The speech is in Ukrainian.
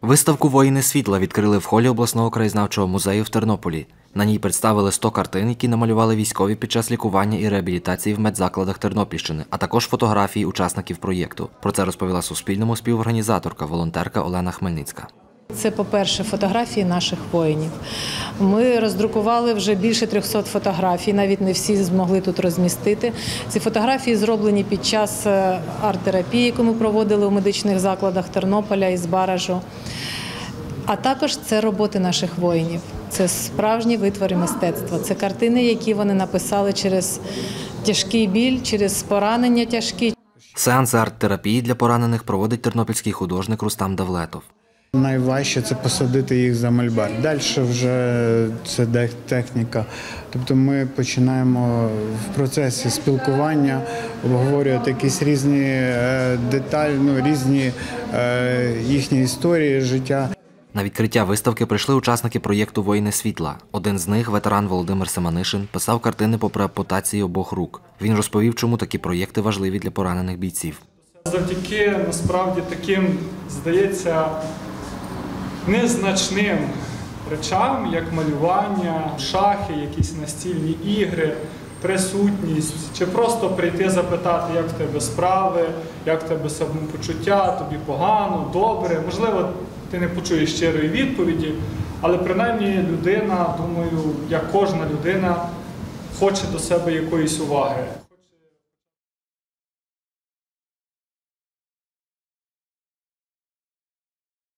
Виставку «Воїни світла» відкрили в холі обласного краєзнавчого музею в Тернополі. На ній представили 100 картин, які намалювали військові під час лікування і реабілітації в медзакладах Тернопільщини, а також фотографії учасників проєкту. Про це розповіла Суспільному співорганізаторка, волонтерка Олена Хмельницька. Це, по-перше, фотографії наших воїнів. Ми роздрукували вже більше 300 фотографій, навіть не всі змогли тут розмістити. Ці фотографії зроблені під час арт-терапії, яку ми проводили у медичних закладах Тернополя і Збаражу. А також це роботи наших воїнів. Це справжні витвори мистецтва. Це картини, які вони написали через тяжкий біль, через поранення тяжкі. Сеанси арт-терапії для поранених проводить тернопільський художник Рустам Давлетов. Найважче – це посадити їх за мольберт. Далі вже це техніка. Тобто ми починаємо в процесі спілкування обговорювати якісь різні деталі, різні їхні історії життя. На відкриття виставки прийшли учасники проєкту «Воїни світла». Один з них, ветеран Володимир Семенишин, писав картини попри ампутації обох рук. Він розповів, чому такі проєкти важливі для поранених бійців. Завдяки, насправді, таким, здається, незначним речам, як малювання, шахи, якісь настільні ігри, присутність, чи просто прийти запитати, як в тебе справи, як в тебе самопочуття, тобі погано, добре. Можливо, ти не почуєш щирої відповіді, але принаймні людина, думаю, як кожна людина, хоче до себе якоїсь уваги.